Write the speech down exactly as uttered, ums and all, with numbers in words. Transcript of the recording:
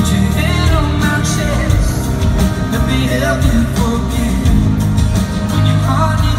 your head on my chest. Let me help you forget when your heart is